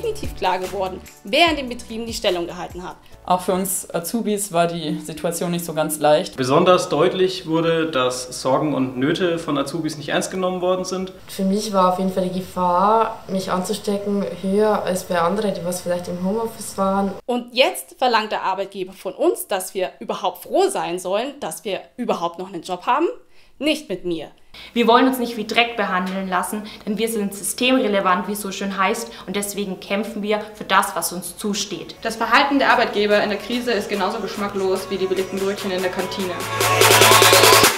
definitiv klar geworden, wer in den Betrieben die Stellung gehalten hat. Auch für uns Azubis war die Situation nicht so ganz leicht. Besonders deutlich wurde, dass Sorgen und Nöte von Azubis nicht ernst genommen worden sind. Für mich war auf jeden Fall die Gefahr, mich anzustecken, höher als bei anderen, die was vielleicht im Homeoffice waren. Und jetzt verlangt der Arbeitgeber von uns, dass wir überhaupt froh sein sollen, dass wir überhaupt noch einen Job haben. Nicht mit mir. Wir wollen uns nicht wie Dreck behandeln lassen, denn wir sind systemrelevant, wie es so schön heißt, und deswegen kämpfen wir für das, was uns zusteht. Das Verhalten der Arbeitgeber in der Krise ist genauso geschmacklos wie die belegten Brötchen in der Kantine.